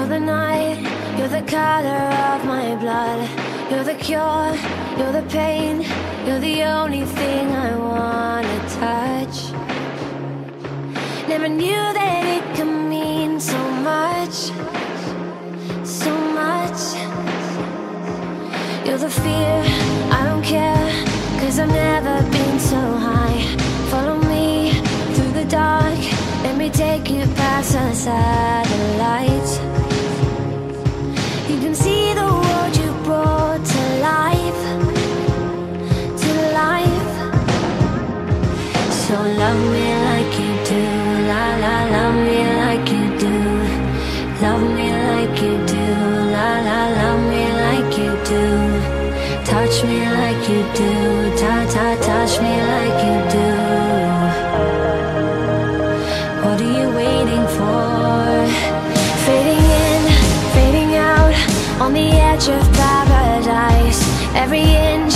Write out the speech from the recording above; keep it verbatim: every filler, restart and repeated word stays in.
You're the night, you're the color of my blood. You're the cure, you're the pain. You're the only thing I wanna touch. Never knew that it could mean so much, so much. You're the fear, I don't care, 'cause I've never been so high. Follow me through the dark, let me take you past the satellites. You can see the world you brought to life, to life. So love me like you do, la la, love me like you do. Love me like you do, la la, love me like you do. Touch me like you do, ta ta, touch me like you do. What are you waiting for? Fading in, fading out, on the edge of paradise. Every inch